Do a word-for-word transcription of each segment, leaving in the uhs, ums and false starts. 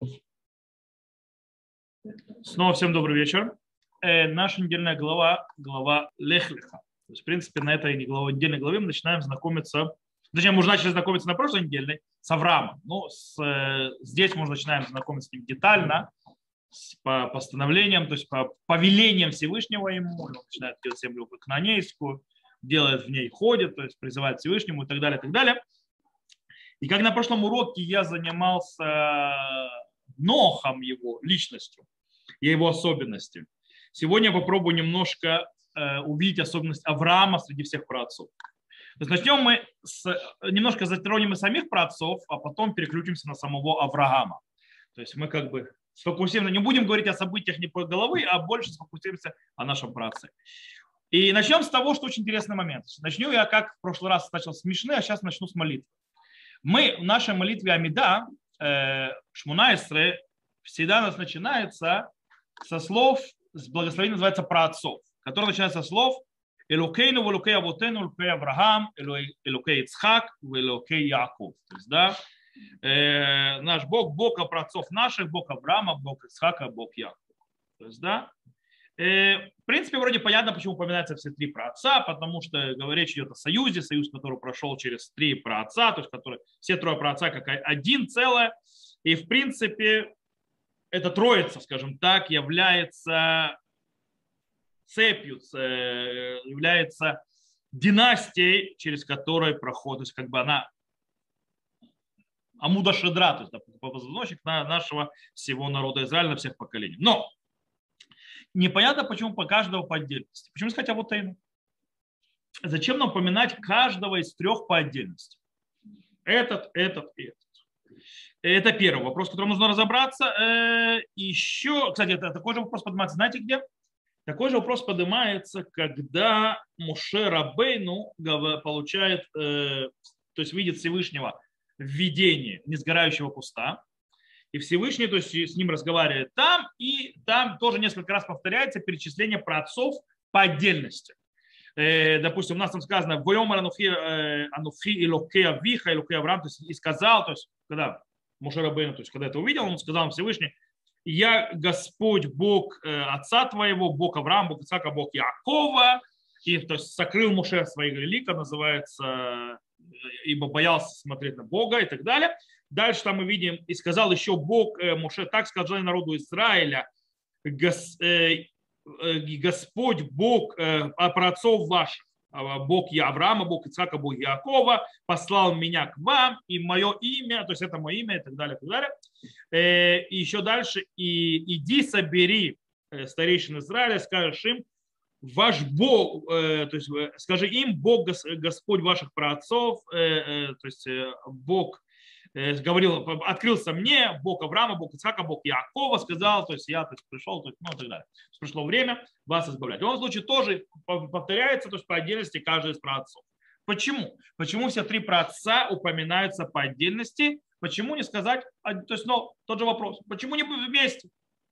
Снова всем добрый вечер. Э, наша недельная глава, глава Лех-Леха. То есть, в принципе, на этой главе, недельной главе мы начинаем знакомиться, точнее, мы уже начали знакомиться на прошлой недельной с Авраамом. Но с, э, здесь мы уже начинаем знакомиться с ним детально, с, по постановлениям, то есть по повелениям Всевышнего ему. Он начинает делать землю кнаанейскую, делает в ней, ходит, то есть призывает Всевышнему и так далее, и так далее. И как на прошлом уроке я занимался Нохом, его личностью и его особенностью, сегодня я попробую немножко э, увидеть особенность Авраама среди всех праотцов. То есть начнем мы с, немножко затронем и самих праотцов, а потом переключимся на самого Авраама. То есть мы как бы сфокусируемся, не будем говорить о событиях не по головы, а больше сфокусируемся о нашем праотце. И начнем с того, что очень интересный момент. Начну я, как в прошлый раз начал с Мишны, а сейчас начну с молитвы. Мы в нашей молитве Амида, э, Шмунайсре, всегда у нас начинается со слов, с благословения называется праотцов, который начинается со слов Элокейну, Элокей Авотену, Элокей Авраам, Элокей Ицхак, Элокей Яков. То есть, да, э, наш Бог, Бог праотцов наших, Бог Авраама, Бог Ицхака, Бог Якова. То есть, да, э, в принципе, вроде понятно, почему упоминаются все три праотца, потому что речь идет о союзе, союз, который прошел через три праотца, то есть, который, все трое праотца как один целое, и, в принципе, эта троица, скажем так, является цепью, является династией, через которую проходит, то есть как бы она амуда шедра, то есть позвоночник нашего всего народа Израиля на всех поколениях. Но непонятно, почему по каждому по отдельности. Почему сказать Авотейну? Зачем нам упоминать каждого из трех по отдельности? Этот, этот и этот. Это первый вопрос, в котором нужно разобраться. Еще, кстати, это такой же вопрос поднимается, знаете где? Такой же вопрос поднимается, когда Моше Рабейну получает, то есть видит Всевышнего в видении несгорающего куста, и Всевышний, то есть с ним разговаривает там, и там тоже несколько раз повторяется перечисление праотцов по отдельности. Допустим, у нас там сказано «Войомар анухи Элокей Авиха, Элокей Авраам», то есть и сказал, то есть когда Моше Рабейну, то есть когда это увидел, он сказал Всевышний: «Я Господь, Бог отца твоего, Бог Авраама, Бог Ицхака, Бог Якова». И то есть сокрыл Моше свои лика, называется, ибо боялся смотреть на Бога и так далее. Дальше там мы видим, и сказал еще Бог Моше: «Так сказал народу Израиля, Господь, Бог праотцов ваших, Бог Авраама, Бог Ицхака, Бог Якова, послал меня к вам, и мое имя», то есть это мое имя и так далее, и так далее. И еще дальше: «И иди, собери старейшин Израиля, скажешь им, ваш Бог, то есть скажи им, Бог, Господь ваших праотцов, то есть Бог говорил, открылся мне, Бог Авраама, Бог Ицхака, Бог Якова, сказал, то есть я то есть, пришел, то есть, ну и так далее. Пришло время вас избавлять». В любом случае тоже повторяется, то есть по отдельности каждый из праотцов. Почему? Почему все три праотца упоминаются по отдельности? Почему не сказать, то есть, ну, тот же вопрос, почему не вместе?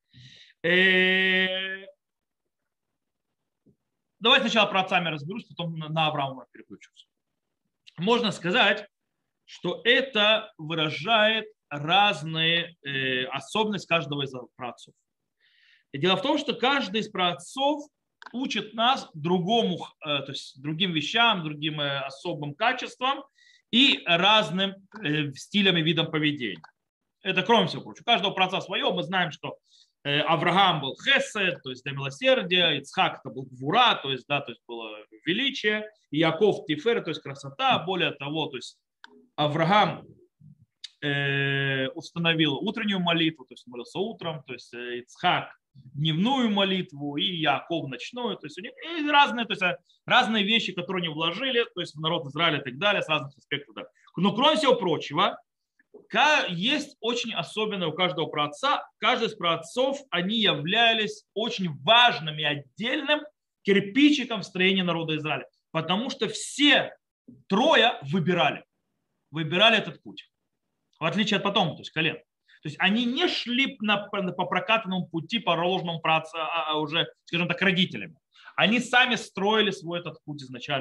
Давайте сначала праотцами разберусь, потом на Авраама переключусь. Можно сказать, что это выражает разные э, особенности каждого из праотцов. И дело в том, что каждый из праотцов учит нас другому, э, то есть другим вещам, другим э, особым качествам и разным э, стилям и видам поведения. Это кроме всего прочего. У каждого праотца свое. Мы знаем, что э, Авраам был хесед, то есть до милосердия, Ицхак это был гвура, то есть, да, то есть было величие, и Яков тифер, то есть красота. Более того, то есть Авраам э, установил утреннюю молитву, то есть молился утром, то есть Ицхак дневную молитву и Яков ночную, то есть у них и разные, то есть разные вещи, которые они вложили, то есть в народ Израиля и так далее, с разных аспектов. Да. Но кроме всего прочего, есть очень особенное у каждого праотца, каждый из праотцов, они являлись очень важным и отдельным кирпичиком в строении народа Израиля, потому что все трое выбирали. выбирали этот путь, в отличие от потом, то есть колен. То есть они не шли на, по прокатанному пути, по ложному праотцу, а уже, скажем так, родителями. Они сами строили свой этот путь изначально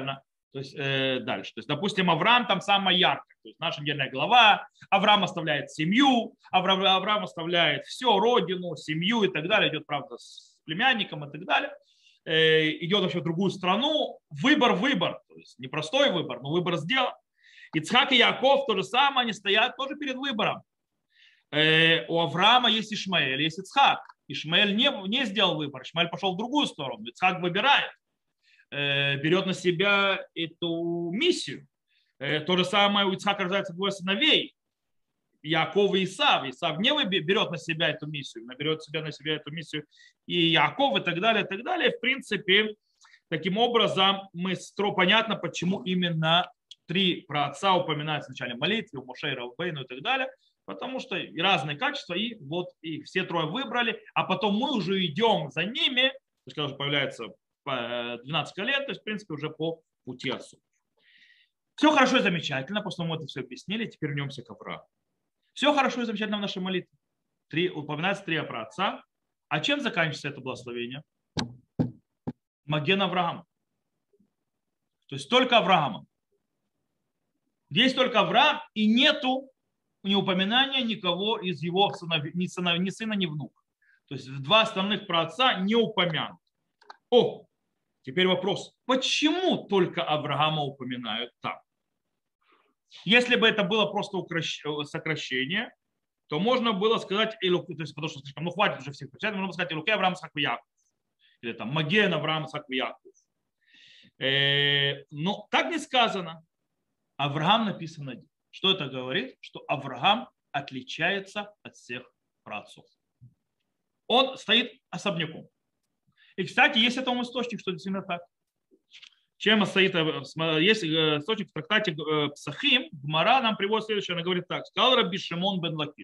То есть э, дальше. То есть, допустим, Авраам там самая яркая. То есть наша недельная глава. Авраам оставляет семью, Авраам, Авраам оставляет все, родину, семью и так далее. Идет, правда, с племянником и так далее. Э, идет вообще в другую страну. Выбор, выбор. То есть непростой выбор, но выбор сделан. Ицхак и Яков то же самое, они стоят тоже перед выбором. Э, у Авраама есть Ишмаэль, есть Ицхак. Ишмаэль не, не сделал выбор, Ишмаэль пошел в другую сторону. Ицхак выбирает. Берет на себя эту миссию. То же самое у Ицхака рождается двое сыновей, Яков и Исав. Исав не берет на себя эту миссию, берет себя на себя эту миссию и Яков и так далее, и так далее. В принципе, таким образом, мы стро понятно, почему именно три праотца упоминаются в начале молитвы, у Моше, Равбейну и так далее, потому что и разные качества, и вот и все трое выбрали, а потом мы уже идем за ними, то есть когда уже появляется двенадцать лет, то есть, в принципе, уже по пути отцов. Все хорошо и замечательно, после того мы это все объяснили, теперь вернемся к Аврааму. Все хорошо и замечательно в нашей молитве. Три, упоминается три праотца. А чем заканчивается это благословение? Маген Авраама. То есть только Авраама. Есть только Авраам, и нету ни упоминания никого из его сыновей, ни, сына, ни сына, ни внука. То есть два остальных праотца не упомянут. О, теперь вопрос, почему только Авраама упоминают там? Если бы это было просто сокращение, то можно было сказать, то есть, потому что слишком, ну хватит уже всех причинять, можно было сказать Илукей Авраам Ицхак Яков. Или там Маген Авраам Ицхак Яков. Но так не сказано. Авраам написано. Что это говорит? Что Авраам отличается от всех праотцов. Он стоит особняком. И, кстати, есть этому источник, что действительно так. Чем стоит, есть источник в трактате Псахим, Гмара нам приводит следующее, она говорит так. Сказал Раби Шимон бен Лакиш.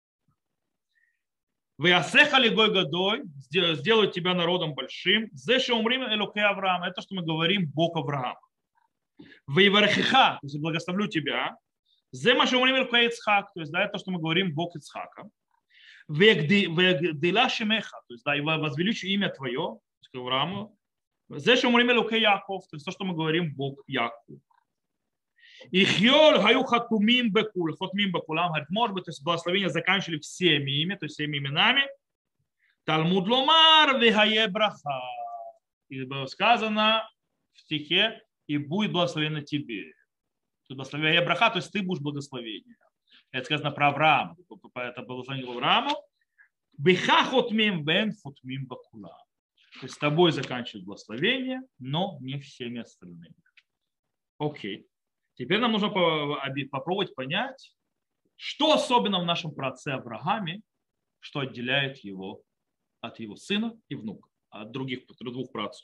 Вы асехали гой гадой, сделают тебя народом большим. Зеше умрим элокей Авраама. Это, что мы говорим, Бог Авраама. Вы вархиха, то есть благословлю тебя. Зе маша умрим элокей Ицхак, то есть да, это, что мы говорим, Бог Ицхака. Вегдила шемеха, то есть да, и возвеличу имя твое, к Аврааму. Зеше умрим элокей Яков, то есть то, что мы говорим, Бог Яков. И хьол хаю хатумим бекул, хатумим бекулам, говорит, может быть, то есть благословения заканчивали всеми ими, то есть всеми именами. Талмуд ломар вехае браха. И было сказано в стихе, и будет благословенно тебе. Тут благословение браха, то есть ты будешь благословение. Это сказано про Авраама. Это благословение Аврааму. Беха хотмим бен хотмим бекулам. То есть с тобой заканчивают благословение, но не всеми остальными. Окей. Теперь нам нужно попробовать понять, что особенно в нашем праотце Аврааме, что отделяет его от его сына и внука, от других двух праотцов.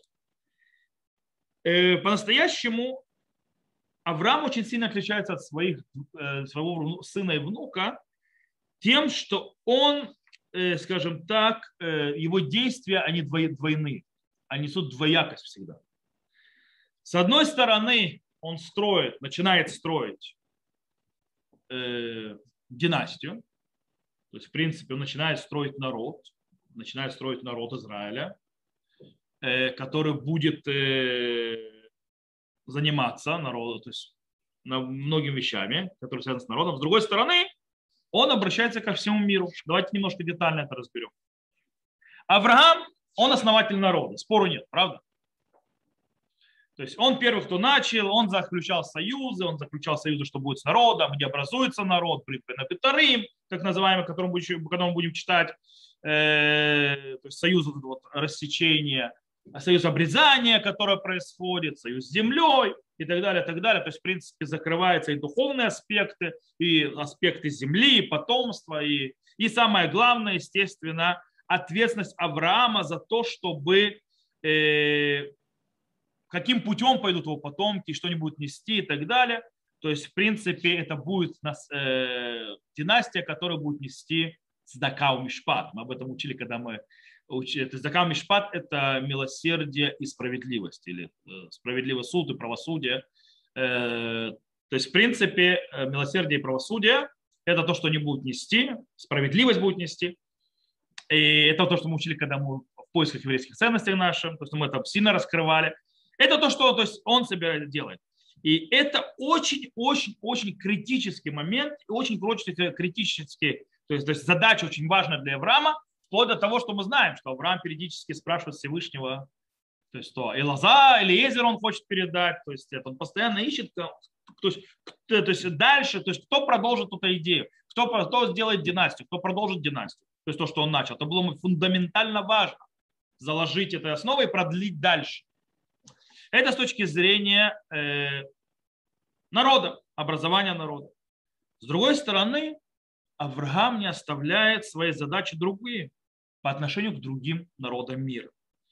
По-настоящему Авраам очень сильно отличается от своих, своего сына и внука тем, что он, скажем так, его действия, они двойны, они несут двоякость всегда. С одной стороны, он строит, начинает строить э, династию. То есть, в принципе, он начинает строить народ, начинает строить народ Израиля, э, который будет э, заниматься народом, то есть многими вещами, которые связаны с народом. С другой стороны, он обращается ко всему миру. Давайте немножко детально это разберем. Авраам, он основатель народа, спору нет, правда? То есть он первый, кто начал, он заключал союзы, он заключал союзы, что будет с народом, где образуется народ, Бетарим, так называемый, который мы будем читать, э, то есть союз вот, рассечения, союз обрезания, которое происходит, союз с землей и так далее, и так далее. То есть, в принципе, закрываются и духовные аспекты, и аспекты земли, и потомства, и, и самое главное, естественно, ответственность Авраама за то, чтобы э, каким путем пойдут его потомки, что они будут нести и так далее. То есть, в принципе, это будет э, династия, которая будет нести цдака у мишпат. Мы об этом учили, когда мы учили. Цдака у мишпат – это милосердие и справедливость, или э, справедливый суд и правосудие. Э, то есть, в принципе, милосердие и правосудие – это то, что они будут нести, справедливость будет нести. И это то, что мы учили, когда мы в поисках еврейских ценностей наших, то есть мы это сильно раскрывали. Это то, что то есть он собирается делать. И это очень-очень-очень критический момент, очень критический, то есть, то есть задача очень важная для Авраама, вплоть до того, что мы знаем, что Авраам периодически спрашивает Всевышнего, то есть то, и Лоза, или Езер он хочет передать, то есть это, он постоянно ищет, то есть, то есть дальше, то есть кто продолжит эту идею, кто, кто сделает династию, кто продолжит династию, то есть то, что он начал. Это было фундаментально важно, заложить этой основой и продлить дальше. Это с точки зрения э, народа, образования народа. С другой стороны, Авраам не оставляет свои задачи другие по отношению к другим народам мира.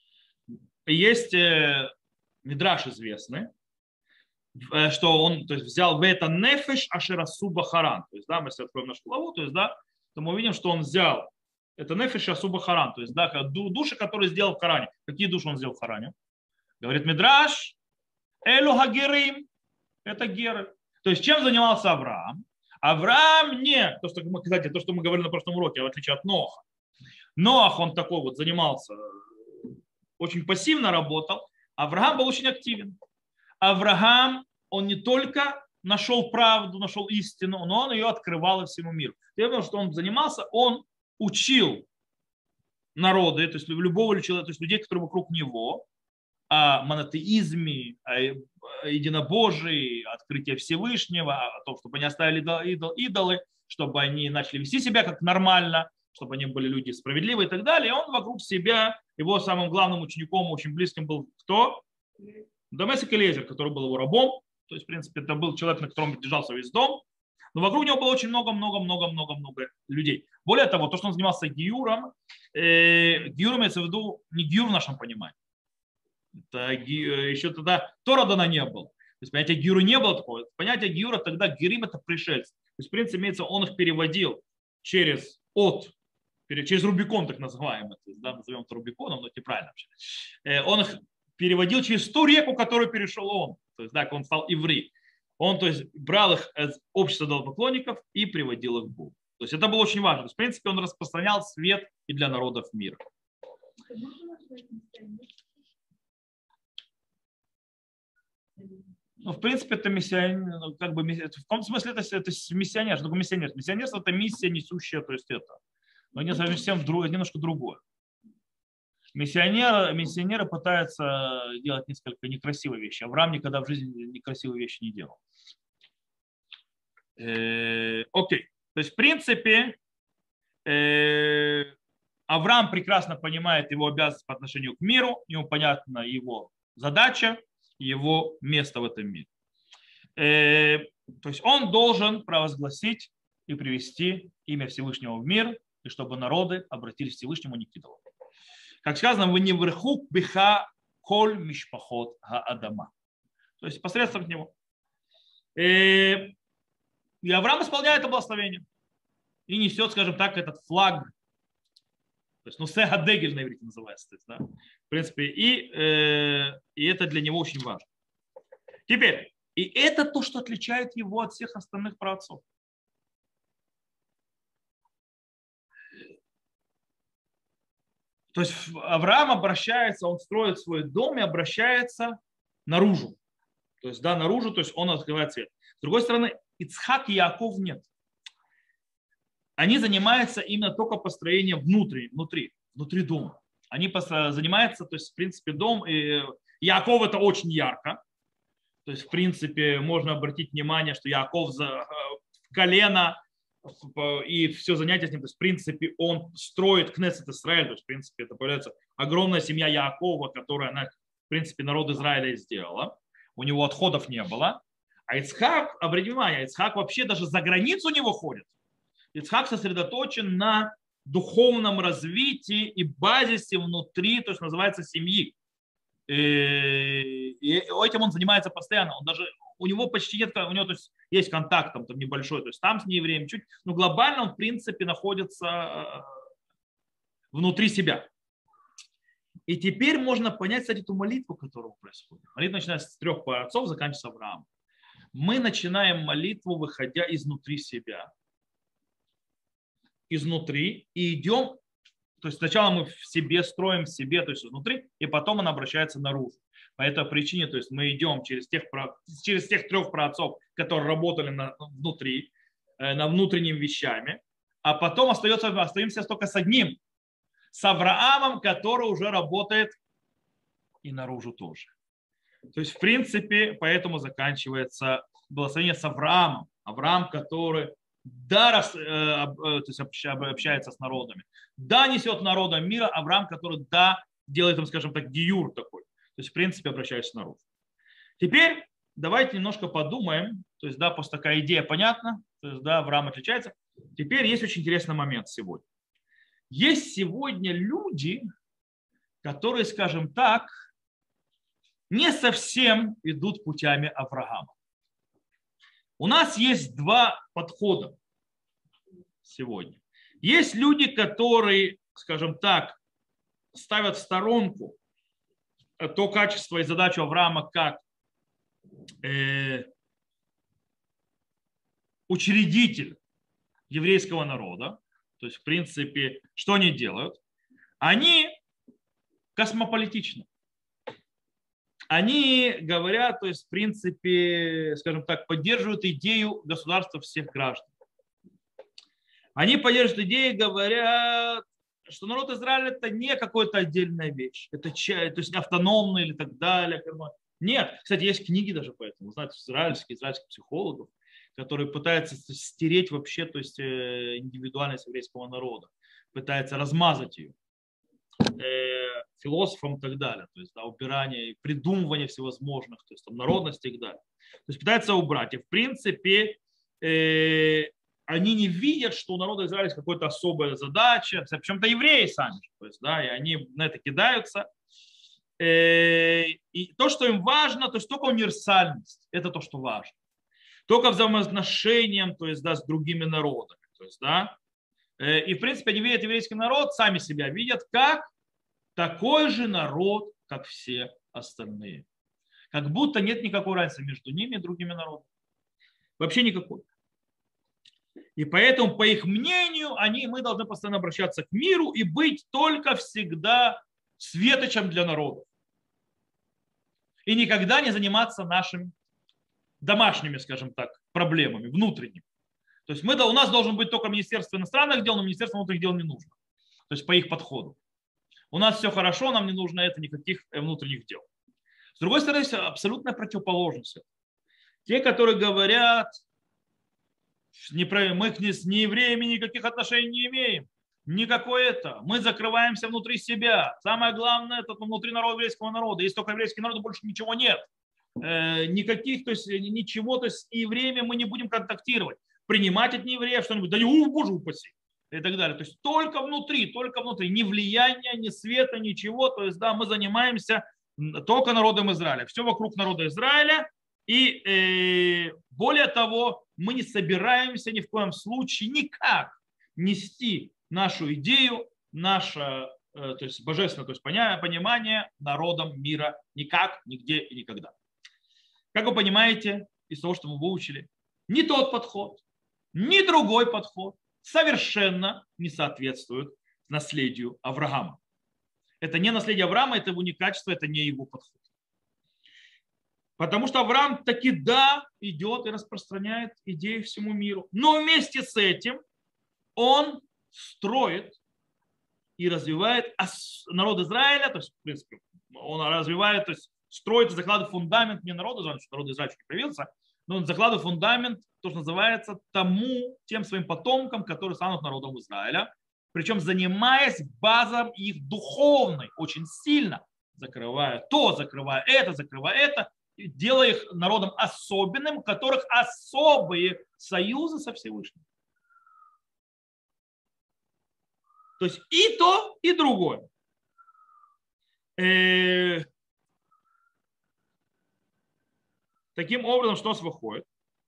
Есть э, мидраш известный, э, что он то есть, взял в это нефеш ашерасу бахаран. То есть, да, мы если откроем нашу главу, то есть, да, то мы увидим, что он взял это нефеш ашерасу бахаран, то есть, да, души, которые сделал в Харане. Какие души он сделал в Харане? Говорит мидраш, элу хагерим, это геры. То есть, чем занимался Авраам? Авраам не, то, что мы, кстати, то, что мы говорили на прошлом уроке, в отличие от Ноаха. Ноах, он такой вот занимался, очень пассивно работал. Авраам был очень активен. Авраам, он не только нашел правду, нашел истину, но он ее открывал всему миру. Потому что он занимался, он учил народы, то есть любого человека, то есть людей, которые вокруг него, о монотеизме, о единобожии, открытии Всевышнего, о том, чтобы они оставили идолы, чтобы они начали вести себя как нормально, чтобы они были люди справедливые и так далее. И он вокруг себя, его самым главным учеником, очень близким был кто? Домесик Элиезер, который был его рабом. То есть, в принципе, это был человек, на котором держался весь дом. Но вокруг него было очень много-много-много-много-много людей. Более того, то, что он занимался гиюром, э, гиюр имеется в виду не гиюр в нашем понимании. Это еще тогда Тора дана не было. То есть понятия гиюра не было такого. Понятие гиюра тогда гирим это пришельцы. То есть, в принципе, имеется, он их переводил через от, через Рубикон, так называемый. То есть, да, назовем это Рубиконом, но это неправильно вообще. Он их переводил через ту реку, которую перешел он. То есть, да, он стал иври. Он, то есть, брал их из общества идолопоклонников и приводил их к Богу. То есть это было очень важно. То есть, в принципе, он распространял свет и для народов мира. Ну, в принципе, это миссионер, как бы, в каком смысле это, это миссионер, что такое миссионер? Миссионерство – это миссия несущая, то есть это. Но не совсем немножко другое. Миссионеры, миссионеры пытаются делать несколько некрасивые вещи. Авраам никогда в жизни некрасивые вещи не делал. Э, окей. То есть, в принципе, э, Авраам прекрасно понимает его обязанность по отношению к миру, ему понятна его задача, его место в этом мире. Э, то есть он должен провозгласить и привести имя Всевышнего в мир, и чтобы народы обратились к Всевышнему не к идолам. Как сказано, вы не вверху биха коль мишпахот ха-адама. То есть посредством него. Э, и Авраам исполняет это благословение. И несет, скажем так, этот флаг. То есть, ну, сегадегель на иврите называется. То есть, да, в принципе, и, э, и это для него очень важно. Теперь, и это то, что отличает его от всех остальных праотцов. То есть Авраам обращается, он строит свой дом и обращается наружу. То есть, да, наружу, то есть он открывает свет. С другой стороны, Ицхак и Яаков нет. Они занимаются именно только построением внутри, внутри, внутри дома. Они занимаются, то есть, в принципе, дом. И Яаков это очень ярко. То есть, в принципе, можно обратить внимание, что Яаков за колено и все занятие с ним, то есть, в принципе, он строит Кнессет Исраэль, то есть, в принципе, это появляется огромная семья Яакова, которая, она, в принципе, народ Израиля сделала. У него отходов не было. А Ицхак, обратите внимание, Ицхак вообще даже за границу не выходит. Ицхак сосредоточен на духовном развитии и базисе внутри, то есть называется семьи. И этим он занимается постоянно. Он даже, у него почти нет, у него то есть, есть контакт там, там небольшой, то есть там с неевреем чуть, но глобально он в принципе находится внутри себя. И теперь можно понять, кстати, эту молитву, которая происходит. Молитва начинается с трех праотцов, заканчивается Авраамом. Мы начинаем молитву, выходя изнутри себя. Изнутри и идем, то есть сначала мы в себе строим в себе, то есть изнутри, и потом она обращается наружу. По этой причине, то есть мы идем через тех, через тех трех праотцов, которые работали на, внутри, на внутренними вещами, а потом остается, остаемся только с одним, с Авраамом, который уже работает и наружу тоже. То есть, в принципе, поэтому заканчивается благословение с Авраамом. Авраам, который да, рас, э, э, то есть общается с народами, да, несет народам мира, Авраам, который да, делает им, скажем так, гиюр такой. То есть, в принципе, обращается народ. Теперь давайте немножко подумаем. То есть, да, просто такая идея понятна. То есть, да, Авраам отличается. Теперь есть очень интересный момент сегодня. Есть сегодня люди, которые, скажем так, не совсем идут путями Авраама. У нас есть два подхода сегодня. Есть люди, которые, скажем так, ставят в сторонку то качество и задачу Авраама как э, учредитель еврейского народа. То есть, в принципе, что они делают? Они космополитичны. Они говорят, то есть, в принципе, скажем так, поддерживают идею государства всех граждан. Они поддерживают идею, говорят, что народ Израиля это не какая-то отдельная вещь, это то есть автономный или так далее. Нет, кстати, есть книги даже по этому, знаете, израильских, израильских психологов, которые пытаются стереть вообще, то есть индивидуальность еврейского народа, пытаются размазать ее философам и так далее, то есть да, убирание и придумывание всевозможных, то есть там, народностей и так далее. То есть пытаются убрать. И в принципе э, они не видят, что у народа Израиля есть какая-то особая задача, причем-то евреи сами, то есть, да, и они на это кидаются. Э, и то, что им важно, то есть только универсальность, это то, что важно. Только взаимоотношением, то есть да, с другими народами. То есть, да, и в принципе они видят еврейский народ, сами себя видят как такой же народ, как все остальные. Как будто нет никакой разницы между ними и другими народами. Вообще никакой. И поэтому, по их мнению, они, мы должны постоянно обращаться к миру и быть только всегда светочем для народов. И никогда не заниматься нашими домашними, скажем так, проблемами, внутренними. То есть мы, у нас должен быть только Министерство иностранных дел, но Министерство внутренних дел не нужно. То есть по их подходу. У нас все хорошо, нам не нужно это никаких внутренних дел. С другой стороны, есть абсолютная противоположность. Те, которые говорят, мы с неевреями никаких отношений не имеем, никакое это, мы закрываемся внутри себя. Самое главное, это внутри народа, еврейского народа. Если только еврейский народ, больше ничего нет. Никаких, то есть ничего, то есть с евреями мы не будем контактировать. Принимать от неевреев что-нибудь, да не, боже упаси. И так далее. То есть только внутри, только внутри. Ни влияния, ни света, ничего. То есть, да, мы занимаемся только народом Израиля. Все вокруг народа Израиля. И э, более того, мы не собираемся ни в коем случае никак нести нашу идею, наше э, то есть божественное то есть понимание народом мира никак, нигде и никогда. Как вы понимаете, из того, что мы выучили, ни тот подход, ни другой подход совершенно не соответствуют наследию Авраама. Это не наследие Авраама, это его не качество, это не его подход. Потому что Авраам таки да, идет и распространяет идеи всему миру. Но вместе с этим он строит и развивает народ Израиля, то есть, в принципе, он развивает, то есть строит и закладывает фундамент не народу Израиля, что народ Израиля не появился, но он закладывает фундамент, то, что называется, тому, тем своим потомкам, которые станут народом Израиля, причем занимаясь базом их духовной, очень сильно, закрывая то, закрывая это, закрывая это, делая их народом особенным, у которых особые союзы со Всевышним. То есть и то, и другое. Таким образом, что у нас выходит?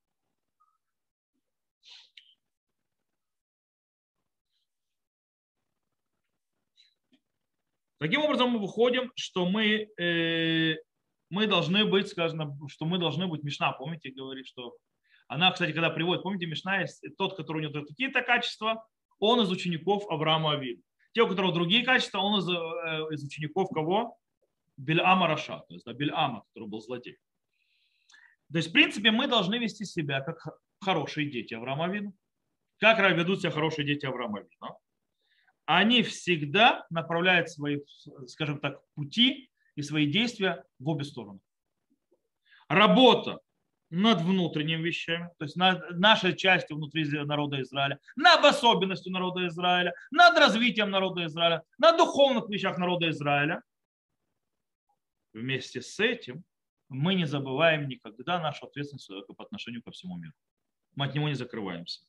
Таким образом, мы выходим, что мы, э, мы должны быть, сказано, что мы должны быть, Мишна, помните, говорит, что она, кстати, когда приводит, помните, Мишна есть тот, который у него какие-то качества, он из учеников Авраама Авину. Те, у которых другие качества, он из, э, из учеников кого? Бильама Раша, то есть да, Бильама, который был злодей. То есть, в принципе, мы должны вести себя как хорошие дети Авраама Авину. Как ведут себя хорошие дети Авраама Авину? Они всегда направляют свои, скажем так, пути и свои действия в обе стороны. Работа над внутренними вещами, то есть над нашей частью внутри народа Израиля, над особенностью народа Израиля, над развитием народа Израиля, на духовных вещах народа Израиля. Вместе с этим мы не забываем никогда нашу ответственность по отношению ко всему миру. Мы от него не закрываемся.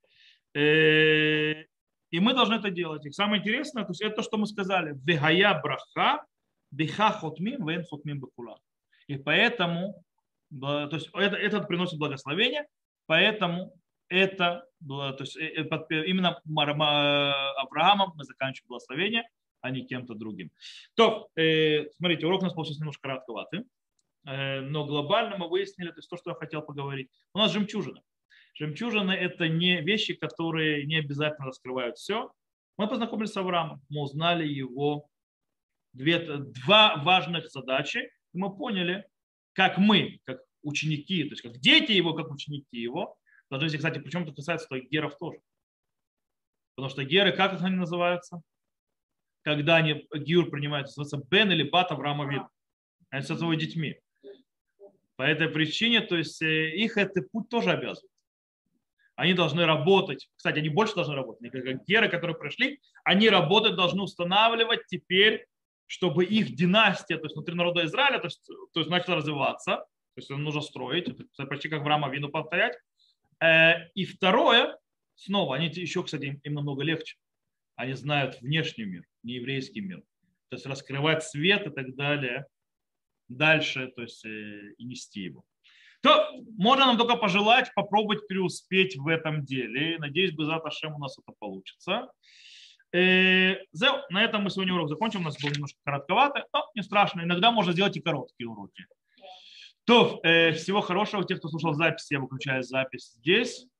И мы должны это делать. И самое интересное, то есть это то, что мы сказали. Бехая браха, беха хотмим, вен хотмим бекула. И поэтому, то есть это, это приносит благословение, поэтому это, то есть именно Авраамом мы заканчиваем благословение, а не кем-то другим. То, смотрите, урок у нас получился немножко коротковатый, но глобально мы выяснили, то есть то, что я хотел поговорить. У нас жемчужина. Жемчужины – это не вещи, которые не обязательно раскрывают все. Мы познакомились с Авраамом, мы узнали его две, два важных задачи, и мы поняли, как мы, как ученики, то есть как дети его, как ученики его, должны, кстати, причем это касается своих геров тоже. Потому что геры, как их они называются? Когда они гиур принимают, называется бен или бат Авраама Авину. Они с его детьми. По этой причине, то есть их этот путь тоже обязывает. Они должны работать, кстати, они больше должны работать, не как геры, которые прошли, они работать должны устанавливать теперь, чтобы их династия, то есть внутри народа Израиля, то есть, то есть начала развиваться, то есть нужно строить, это почти как Авраама Авину повторять. И второе, снова, они еще, кстати, им намного легче, они знают внешний мир, не еврейский мир, то есть раскрывать свет и так далее, дальше, то есть и нести его. То можно нам только пожелать попробовать преуспеть в этом деле. Надеюсь, безат Ашем у нас это получится. На этом мы сегодня урок закончим. У нас был немножко коротковато, но не страшно. Иногда можно сделать и короткие уроки. То, всего хорошего. Тех, кто слушал запись, я выключаю запись здесь.